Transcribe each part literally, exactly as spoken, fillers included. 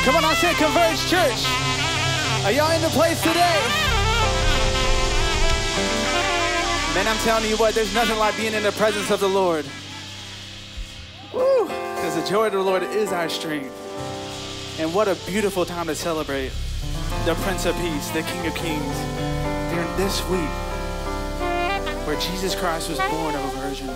Come on, I said Converge Church. Are y'all in the place today? Man, I'm telling you what, there's nothing like being in the presence of the Lord. Woo! Because the joy of the Lord is our strength. And what a beautiful time to celebrate the Prince of Peace, the King of Kings, during this week where Jesus Christ was born of a virgin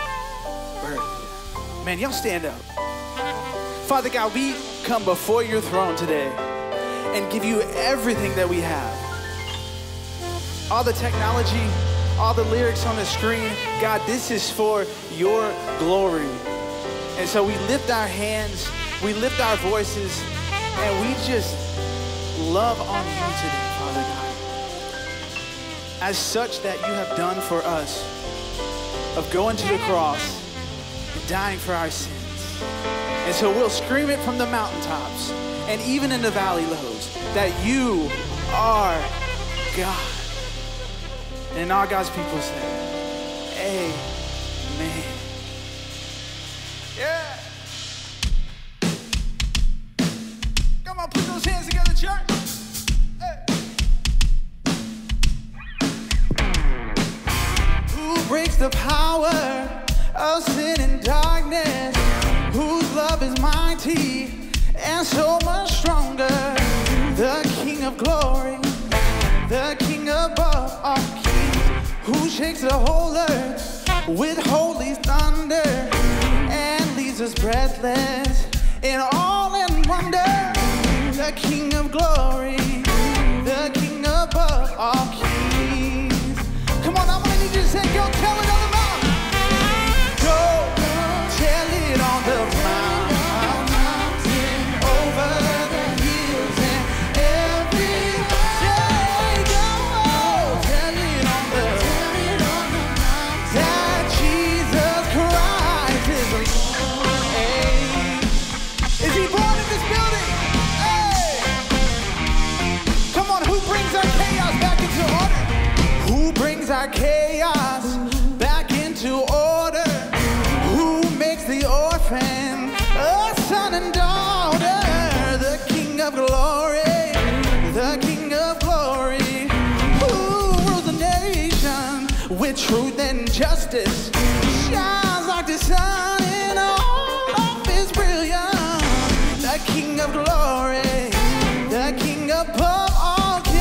birth. Man, y'all stand up. Father God, we come before your throne today and give you everything that we have. All the technology, all the lyrics on the screen, God, this is for your glory. And so we lift our hands, we lift our voices, and we just love on you today, Father God. As such that you have done for us, of going to the cross and dying for our sins. And so we'll scream it from the mountaintops and even in the valley lows that you are God. And all God's people say, amen. Yeah. Come on, put those hands together, church. Hey. Who breaks the power of sin and darkness? Whose love is mighty and so much stronger? The King of glory, the King above all kings, who shakes the whole earth with holy thunder and leaves us breathless in awe and wonder. The King of glory, the King above all kings. Come on, I'm gonna need you to say, go tell it on the mountain. Go tell it on the mountain, over the hills and every day. Go tell it on the mountain that Jesus Christ is Lord. Hey. Is he born in this building? Hey. Come on, who brings our chaos back into order? Who brings our chaos back into order? Who makes the orphan a son and daughter? The King of glory, the King of glory, who rules the nation with truth and justice, shines like the sun in all of his brilliance. The King of glory, the King above all kings.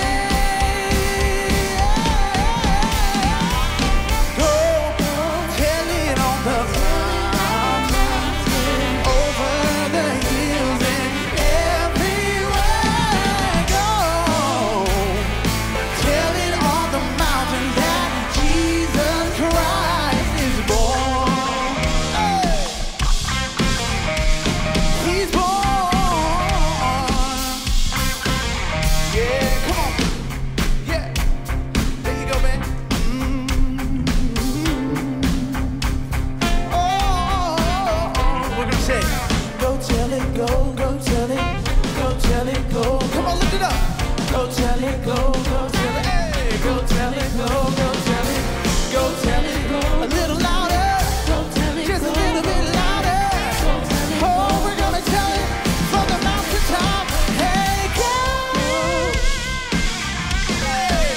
Go tell it on the mountain, over the hills and everywhere. Go tell it on the mountain that Jesus Christ is born. Hey. He's born. Yeah, come on. Yeah. There you go, man. Mm. Oh, oh, oh, oh. We're gonna say, go tell it, go, go tell it, go tell it, go. Come on, lift it up. Go tell it, go, go tell it. Hey, go tell it, go, go tell it, go tell it, go. A little louder. Go tell it, just a little bit louder. Go tell it, oh, we're gonna tell it from the mountaintop. Hey, go. Hey.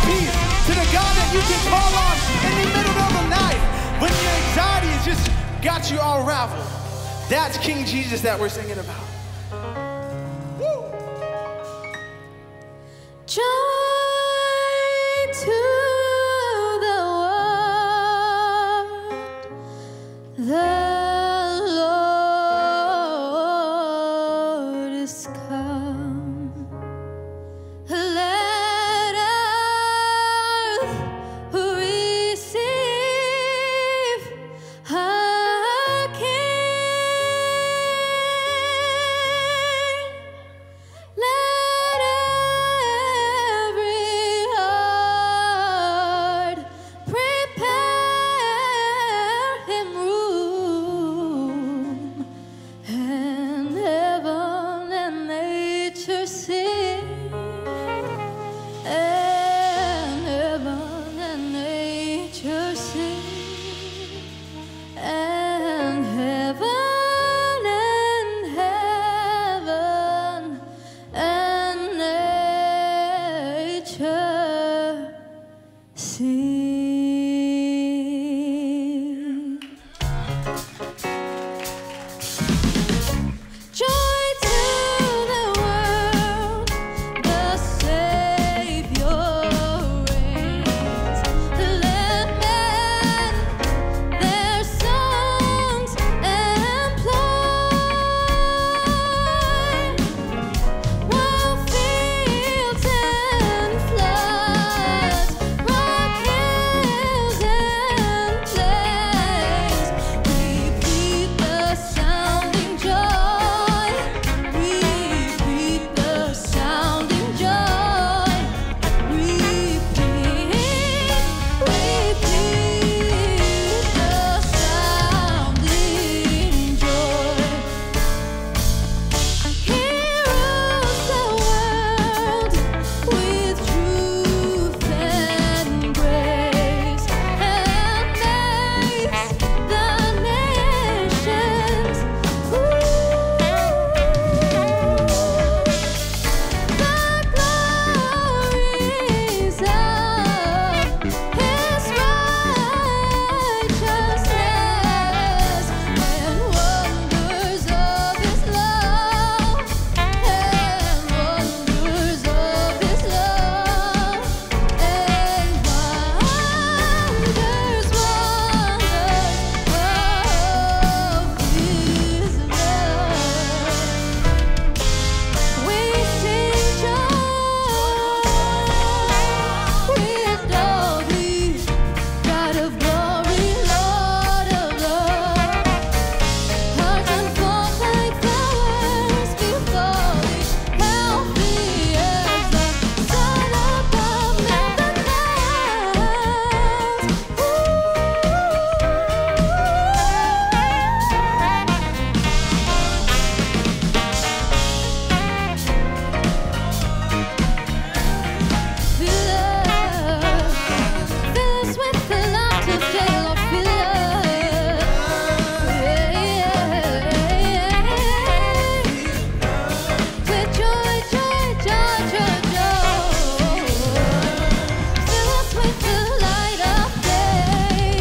peace, to the God that you can call on in the middle of the night when your anxiety has just got you all raveled. That's King Jesus that we're singing about. Woo! Joy to the world, the Lord is come. Let earth receive her King. Let every heart prepare him room, and heaven and nature sing, and heaven and nature sing, and heaven and heaven and nature sing. Joy to the world, the Savior reigns. Let men their songs employ, while fields and floods, rock hills and plains, repeat the sounding joy, repeat the sounding joy, repeat, repeat the sounding joy. He rules the world with truth and grace, and makes the nations ooh, the glories of his righteousness, and wonders of his love, and wonders of his love, and wonders, wonders of his love. We sing joy, we adore thee, God of glory, Lord of love. Hearts unfold like flowers before thee, healthy as the sun above the clouds. Fill us, fill us with the light of day, Lord, fill us. With joy, joy, joy, joy, joy. Fill us with the light of day.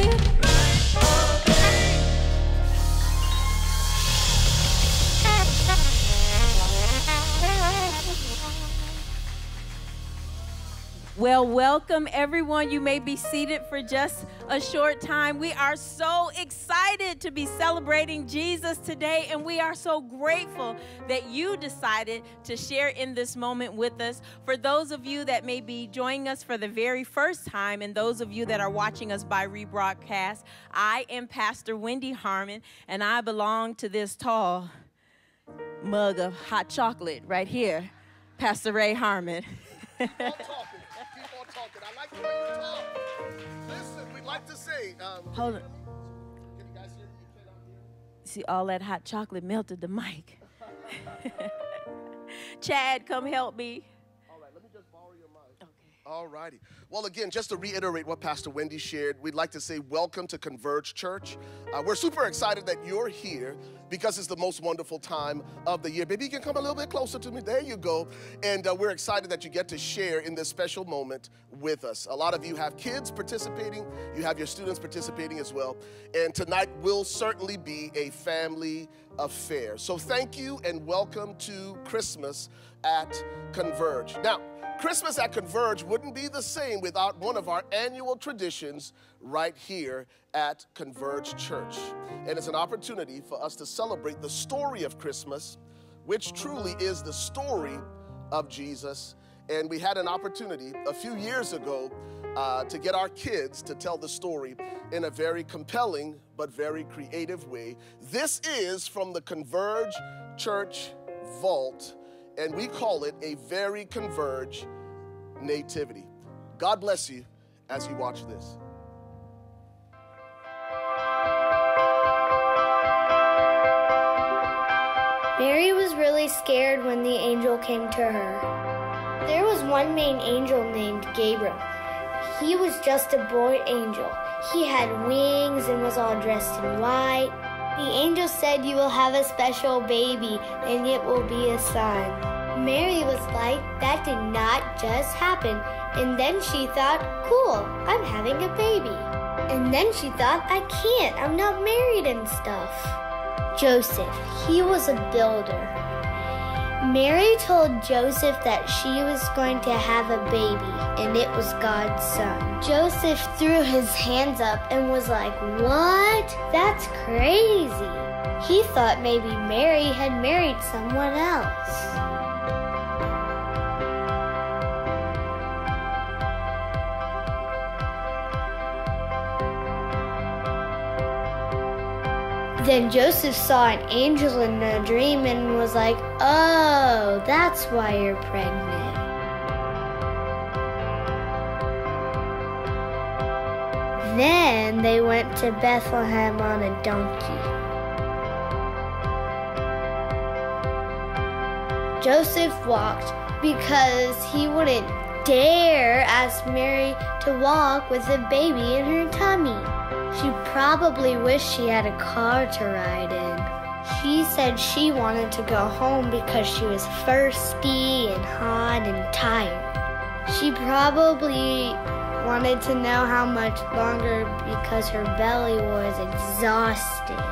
Well, welcome everyone. You may be seated for just a short time. We are so excited to be celebrating Jesus today, and we are so grateful that you decided to share in this moment with us. For those of you that may be joining us for the very first time, and those of you that are watching us by rebroadcast, I am Pastor Wendy Harmon, and I belong to this tall mug of hot chocolate right here, Pastor Ray Harmon. Keep on talking. Keep on talking. I like the way you talk. Listen, we'd like to say. Um, Hold on. Can you guys hear me? You cannot hear me? See, all that hot chocolate melted the mic. Chad, come help me. All right, let me just borrow your mic. Okay. All righty. Well, again, just to reiterate what Pastor Wendy shared, we'd like to say welcome to Converge Church. Uh, we're super excited that you're here because it's the most wonderful time of the year. Maybe you can come a little bit closer to me. There you go. And uh, we're excited that you get to share in this special moment with us. A lot of you have kids participating. You have your students participating as well. And tonight will certainly be a family affair. So thank you and welcome to Christmas at Converge. Now, Christmas at Converge wouldn't be the same without one of our annual traditions right here at Converge Church. And it's an opportunity for us to celebrate the story of Christmas, which truly is the story of Jesus. And we had an opportunity a few years ago uh, to get our kids to tell the story in a very compelling but very creative way. This is from the Converge Church Vault, and we call it a very Converge nativity. God bless you as you watch this. Mary was really scared when the angel came to her. There was one main angel named Gabriel. He was just a boy angel. He had wings and was all dressed in white. The angel said, "You will have a special baby, and it will be a son." Mary was like, that did not just happen. And then she thought, cool, I'm having a baby. And then she thought, I can't, I'm not married and stuff. Joseph, he was a builder. Mary told Joseph that she was going to have a baby, and it was God's son. Joseph threw his hands up and was like, what? That's crazy. He thought maybe Mary had married someone else. Then Joseph saw an angel in a dream and was like, oh, that's why you're pregnant. Then they went to Bethlehem on a donkey. Joseph walked because he wouldn't dare ask Mary to walk with a baby in her tummy. She probably wished she had a car to ride in. She said she wanted to go home because she was thirsty and hot and tired. She probably wanted to know how much longer because her belly was exhausted.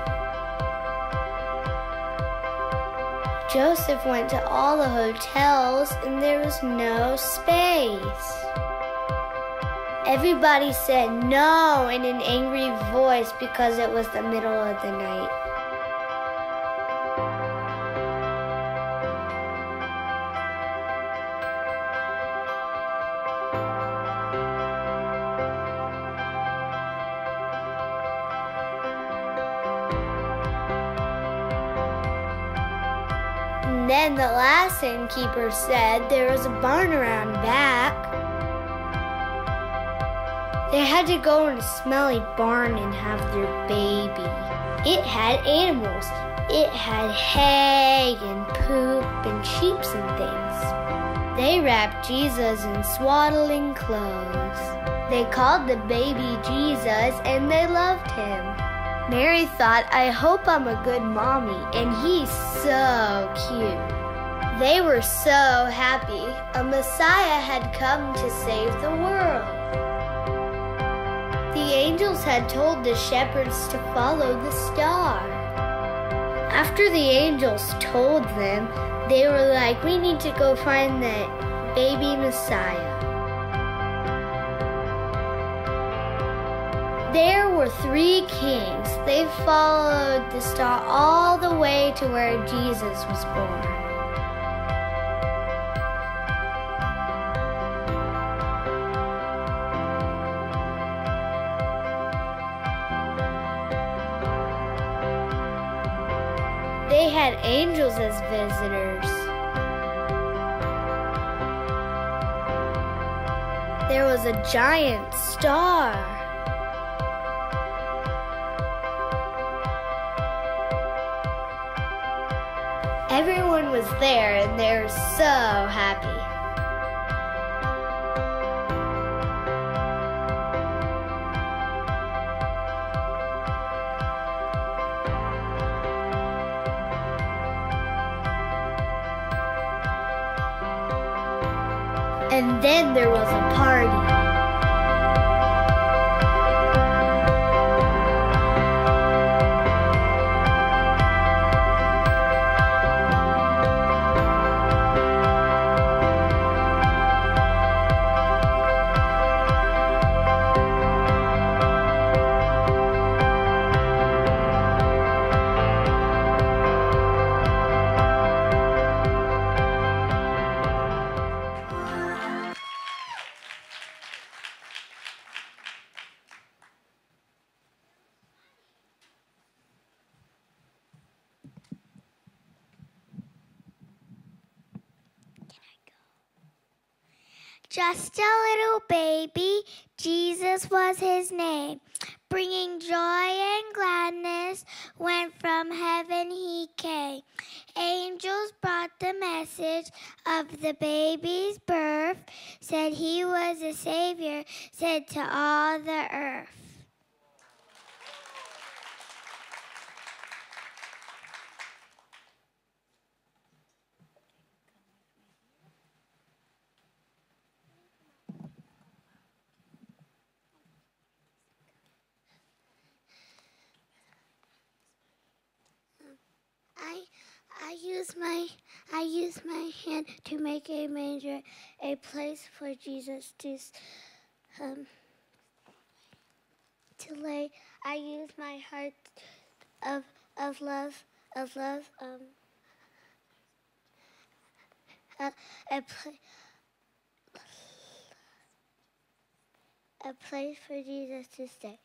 Joseph went to all the hotels and there was no space. Everybody said no in an angry voice because it was the middle of the night. And then the last innkeeper said there was a barn around back. They had to go in a smelly barn and have their baby. It had animals. It had hay and poop and sheep and things. They wrapped Jesus in swaddling clothes. They called the baby Jesus and they loved him. Mary thought, I hope I'm a good mommy, and he's so cute. They were so happy. A Messiah had come to save the world. The angels had told the shepherds to follow the star. After the angels told them, they were like, we need to go find the baby Messiah. There were three kings. They followed the star all the way to where Jesus was born. They had angels as visitors. There was a giant star. Everyone was there and they were so happy. And then there was a party. Just a little baby, Jesus was his name. Bringing joy and gladness, when from heaven he came. Angels brought the message of the baby's birth, said he was a savior, said to all the earth. I I use my I use my hand to make a manger, a place for Jesus to um to lay. I use my heart of of love of love um a a, pla a place for Jesus to stay.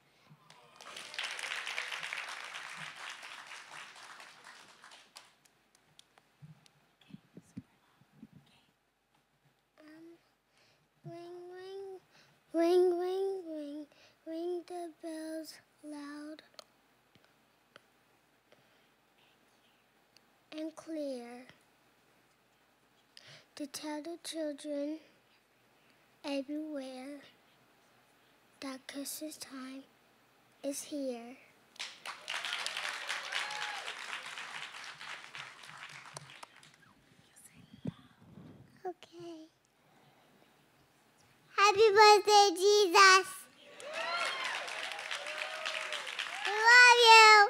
Ring, ring, ring, ring, ring, ring the bells loud and clear to tell the children everywhere that Christmas time is here. Okay. Happy birthday, Jesus. We love you.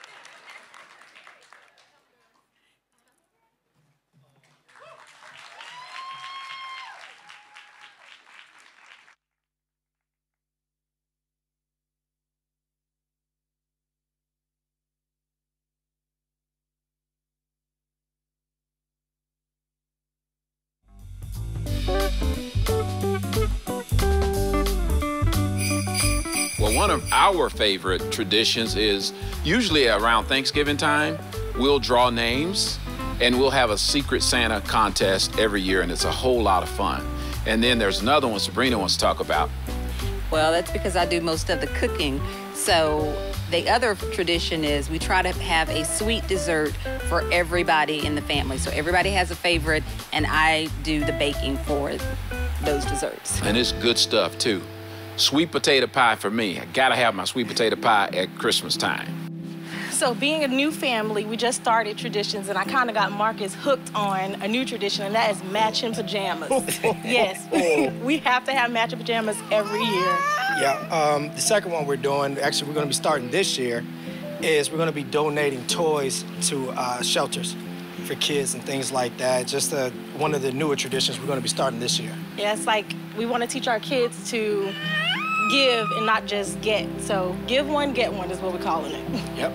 Well, one of our favorite traditions is usually around Thanksgiving time, we'll draw names and we'll have a Secret Santa contest every year, and it's a whole lot of fun. And then there's another one Sabrina wants to talk about. Well, that's because I do most of the cooking. So the other tradition is we try to have a sweet dessert for everybody in the family. So everybody has a favorite, and I do the baking for those desserts. And it's good stuff, too. Sweet potato pie for me. I gotta have my sweet potato pie at Christmas time. So being a new family, we just started traditions, and I kind of got Marcus hooked on a new tradition, and that is matching pajamas. Yes, we have to have matching pajamas every year. Yeah, um, the second one we're doing, actually we're gonna be starting this year, is we're gonna be donating toys to uh, shelters for kids and things like that. Just uh, one of the newer traditions we're gonna be starting this year. Yeah, it's like we want to teach our kids to give and not just get. So give one, get one is what we're calling it. Yep.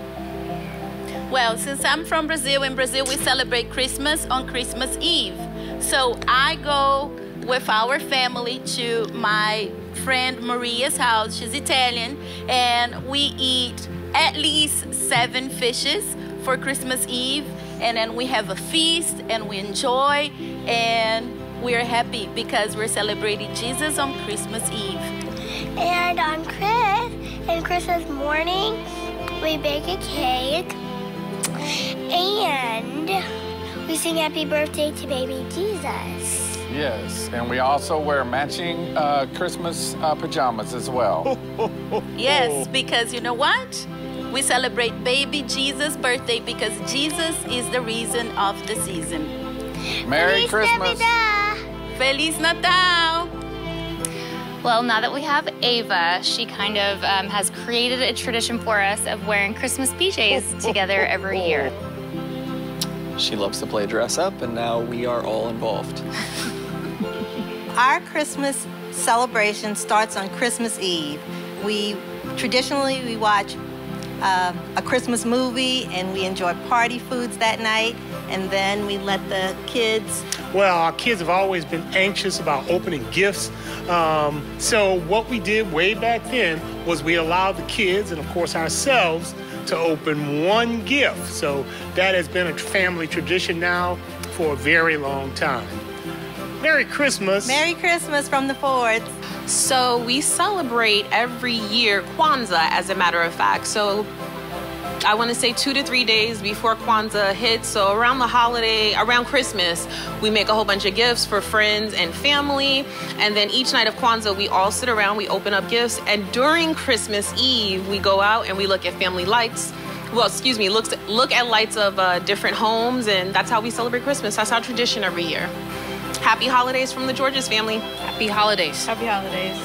Well, since I'm from Brazil, in Brazil we celebrate Christmas on Christmas Eve. So I go with our family to my friend Maria's house. She's Italian, and we eat at least seven fishes for Christmas Eve, and then we have a feast and we enjoy, and we're happy because we're celebrating Jesus on Christmas Eve. And on Chris, and Christmas morning, we bake a cake, and we sing happy birthday to baby Jesus. Yes, and we also wear matching uh, Christmas uh, pajamas as well. Yes, because you know what? We celebrate baby Jesus' birthday because Jesus is the reason of the season. Merry Feliz Christmas. Navidad. Feliz Natal! Well, now that we have Ava, she kind of um, has created a tradition for us of wearing Christmas P Js together every year. She loves to play dress up, and now we are all involved. Our Christmas celebration starts on Christmas Eve. We traditionally we watch uh, a Christmas movie and we enjoy party foods that night, and then we let the kids. Well, our kids have always been anxious about opening gifts. Um, so what we did way back then was we allowed the kids and of course ourselves to open one gift. So that has been a family tradition now for a very long time. Merry Christmas. Merry Christmas from the Fords. So we celebrate every year Kwanzaa, as a matter of fact. So I want to say two to three days before Kwanzaa hits. So around the holiday, around Christmas, we make a whole bunch of gifts for friends and family. And then each night of Kwanzaa, we all sit around, we open up gifts. And during Christmas Eve, we go out and we look at family lights. Well, excuse me, look, look at lights of uh, different homes. And that's how we celebrate Christmas. That's our tradition every year. Happy holidays from the Georges family. Happy holidays. Happy holidays.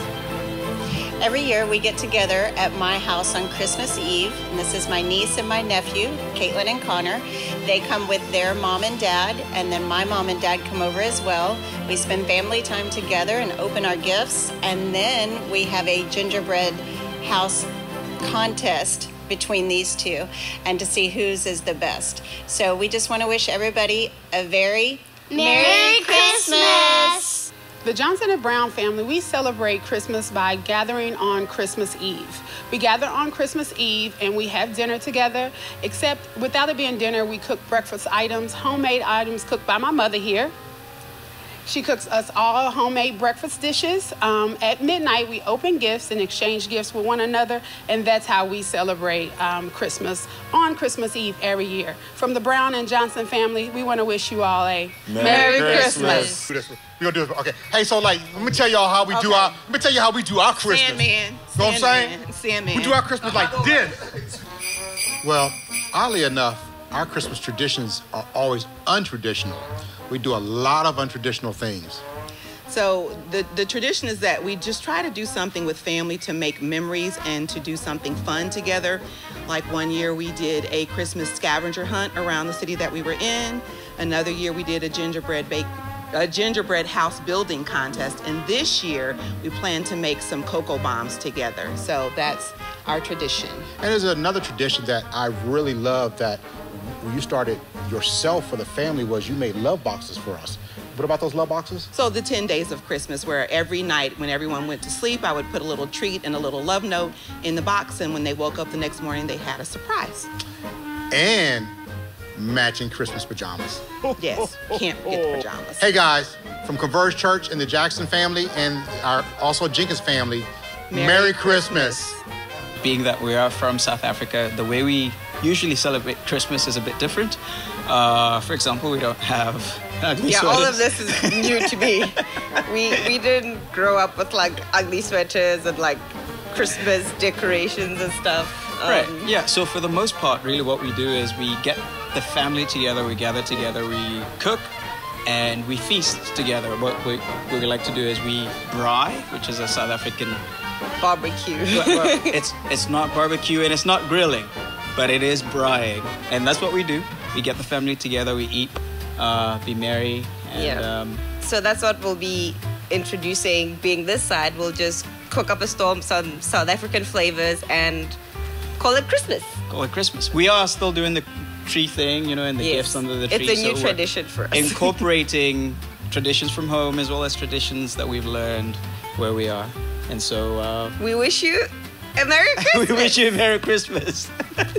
Every year we get together at my house on Christmas Eve, and this is my niece and my nephew, Caitlin and Connor. They come with their mom and dad, and then my mom and dad come over as well. We spend family time together and open our gifts, and then we have a gingerbread house contest between these two, and to see whose is the best. So we just want to wish everybody a very Merry Christmas! The Johnson and Brown family, we celebrate Christmas by gathering on Christmas Eve. We gather on Christmas Eve and we have dinner together, except without it being dinner, we cook breakfast items, homemade items cooked by my mother here. She cooks us all homemade breakfast dishes. Um, at midnight, we open gifts and exchange gifts with one another, and that's how we celebrate um, Christmas on Christmas Eve every year. From the Brown and Johnson family, we want to wish you all a Merry, Merry Christmas. Christmas. We're gonna do it. Okay. Hey, so like, let me tell y'all how we okay. do our. Let me tell you how we do our Christmas. Sandman. You know what I'm saying? Sandman. We do our Christmas like this. Well, oddly enough, our Christmas traditions are always untraditional. We do a lot of untraditional things. So the, the tradition is that we just try to do something with family to make memories and to do something fun together. Like one year we did a Christmas scavenger hunt around the city that we were in. Another year we did a gingerbread bake, a gingerbread house building contest. And this year we plan to make some cocoa bombs together. So that's our tradition. And there's another tradition that I really love that when you started yourself for the family was you made love boxes for us. What about those love boxes? So the ten days of Christmas, where every night when everyone went to sleep, I would put a little treat and a little love note in the box, and when they woke up the next morning, they had a surprise. And matching Christmas pajamas. Yes, can't forget the pajamas. Hey guys, from Converge Church and the Jackson family and our also Jenkins family, Merry, Merry Christmas. Christmas. Being that we are from South Africa, the way we usually celebrate Christmas is a bit different. Uh, for example, we don't have ugly yeah, sweaters. all of this is new to me. we we didn't grow up with like ugly sweaters and like Christmas decorations and stuff. Um, right. Yeah. So for the most part, really, what we do is we get the family together, we gather together, we cook, and we feast together. What we, what we like to do is we braai, which is a South African barbecue. well, it's it's not barbecue and it's not grilling, but it is braaiing, and that's what we do. We get the family together, we eat, uh, be merry, and yeah. um, so that's what we'll be introducing. Being this side, we'll just cook up a storm some South African flavors and call it Christmas. Call it Christmas. We are still doing the tree thing, you know, and the yes. gifts under the tree. It's a new so tradition for us. Incorporating traditions from home as well as traditions that we've learned where we are. And so uh, we wish you a Merry Christmas. we wish you a Merry Christmas.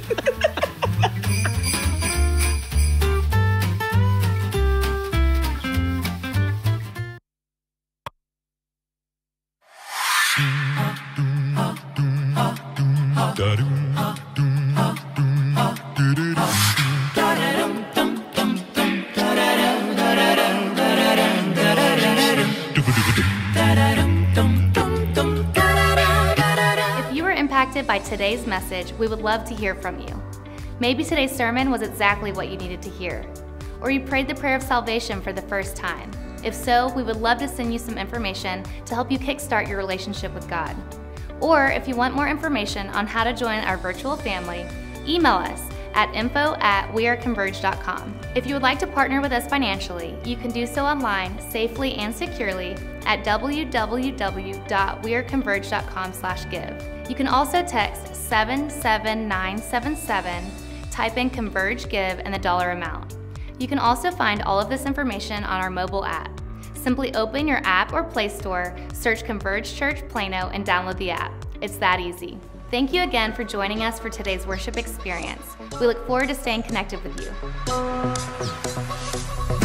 By today's message, we would love to hear from you. Maybe today's sermon was exactly what you needed to hear, or you prayed the prayer of salvation for the first time. If so, we would love to send you some information to help you kickstart your relationship with God. Or if you want more information on how to join our virtual family, email us at info at weareconverge dot com. If you would like to partner with us financially, you can do so online safely and securely at w w w dot weareconverge dot com slash give. You can also text seven seven nine seven seven, type in Converge Give and the dollar amount. You can also find all of this information on our mobile app. Simply open your app or Play Store, search Converge Church Plano, and download the app. It's that easy. Thank you again for joining us for today's worship experience. We look forward to staying connected with you.